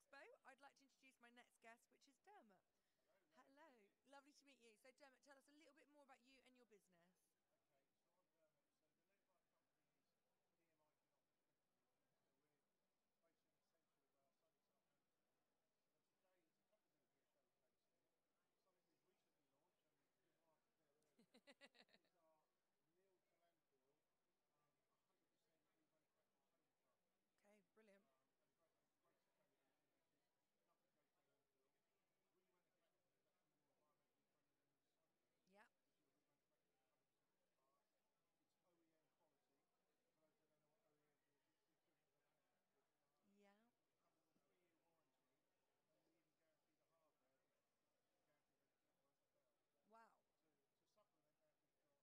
Expo, I'd like to introduce my next guest, which is Dermot. Hello, lovely to meet you. So, Dermot, tell us a little bit more about you and your business. Okay, so I'm Dermot. So the name of our company is BMI Genoptics Distribution. So we're based in the centre of sunny Southampton. And today is a couple of things we're showcasing. Something we've recently launched, and there's a good market there earlier, is our milled to landfill 100% remanufactured soda carton. Okay, brilliant. And great sustainability measures. Nothing goes to landfill. Really went additional because it's actually more environmentally friendly than recycling, Yeah, because you're remanufacturing 100% of the parts. It's OEM quality. For those that don't know what OEM is, it's the equivalent of a manufacturer's part. yeah. It comes with a 3-year warranty, and we even guarantee the hardware, to guarantee that it won't fail. Wow. To supplement that, we've got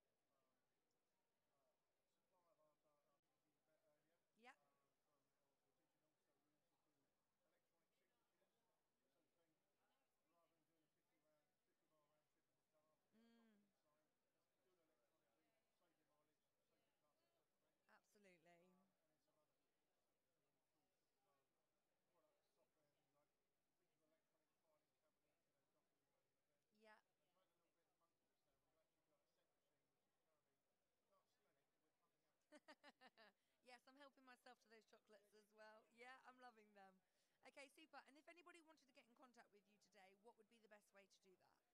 supply of our talking about earlier, Yeah. from original. So we also do electronic signatures. So think, rather than doing a 50-mile round trip in the car to get a document signed, just do it electronically, save your mileage, save your carbon footprint. Absolutely. And then some other cool products, software, things like digital electronic filing cabinet, document management. Yeah. And to add a little bit of functionalist now, we've actually got a scent machine which is currently, we can't smell it, but we're pumping out chocolates into it. Yes, I'm helping myself to those chocolates Yeah, as good. well. Yeah, I'm loving them. Okay, super. And if anybody wanted to get in contact with you today, what would be the best way to do that?